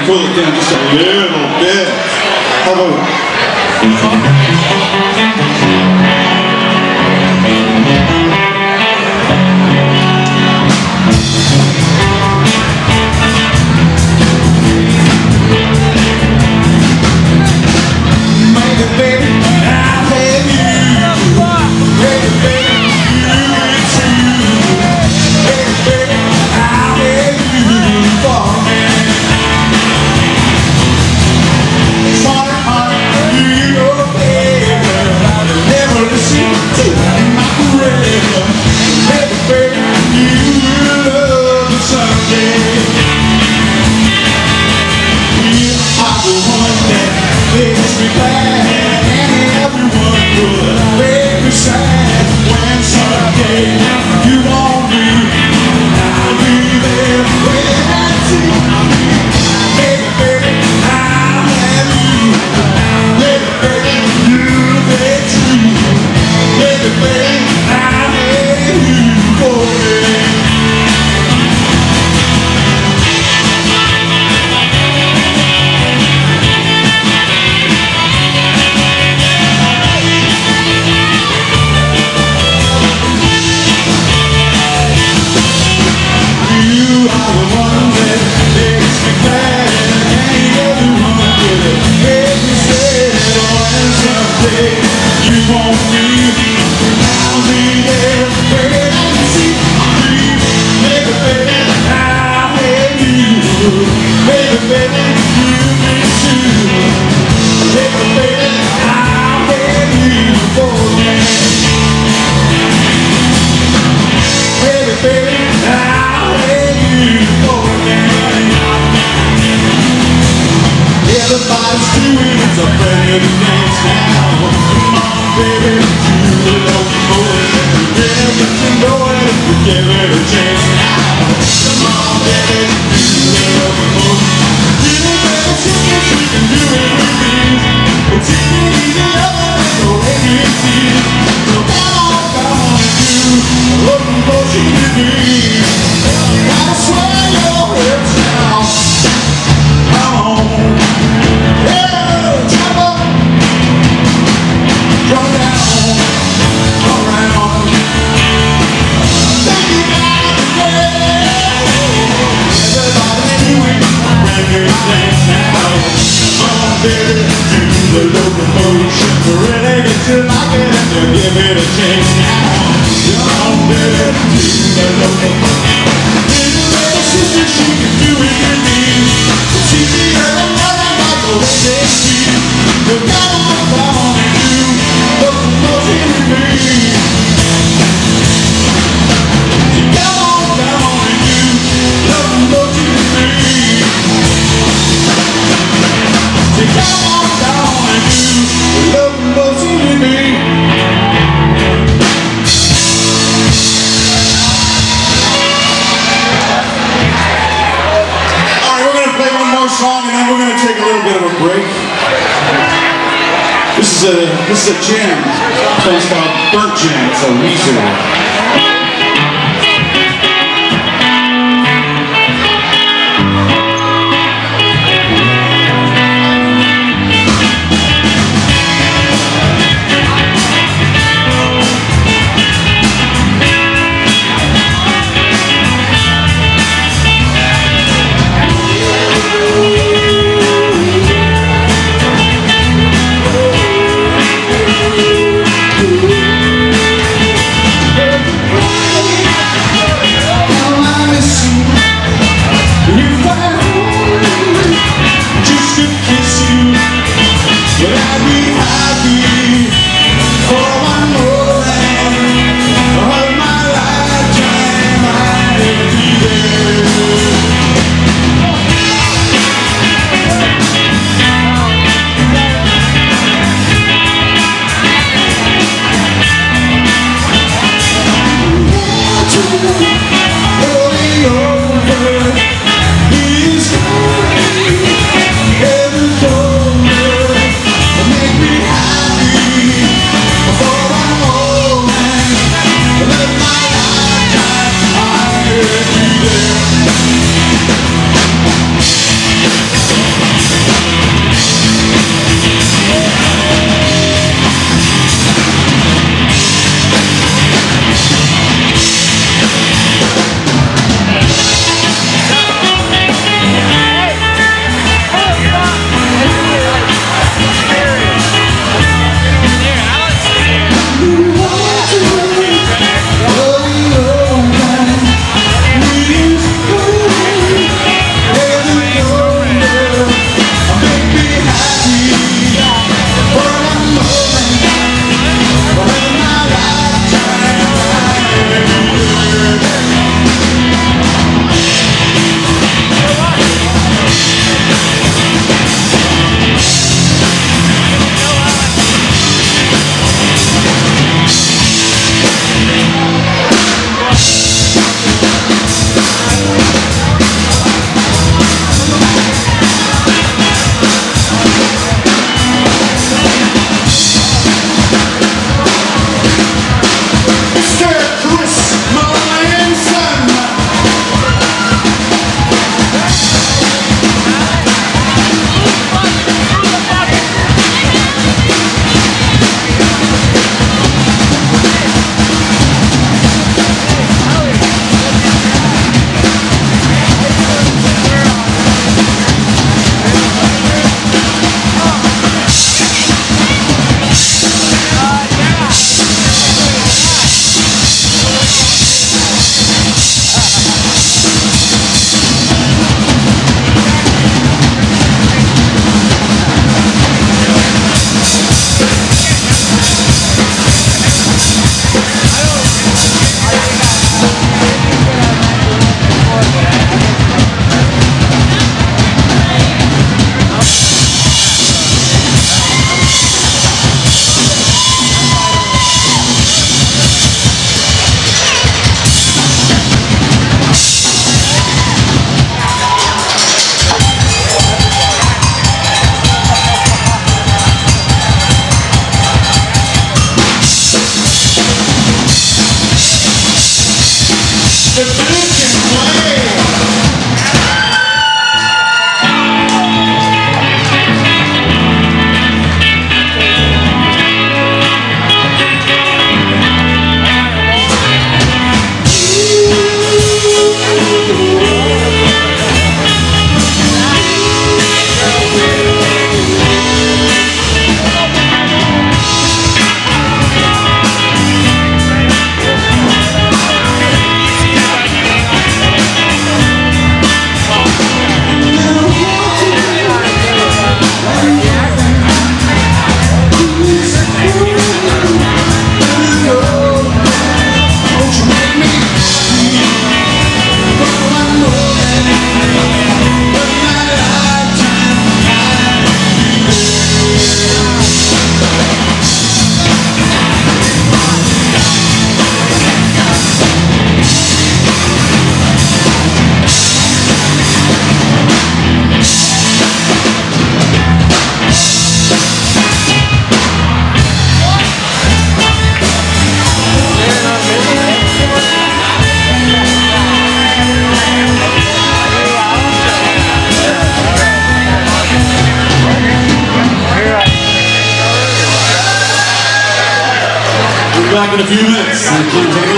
cool it down just a little bit. How about the locomotion, really get you like it and to give it a chance now. Come on, baby, do the locomotion. Little baby sister, she can do it with me. She's the other one I like the way they feel. You gotta move on and do locomotion with me. You gotta move on and do locomotion with me. You gotta move on and do locomotion with me. Song, and then we're going to take a little bit of a break. This is a jam. It's called Burndt Jam. It's a Weezer. in a few minutes.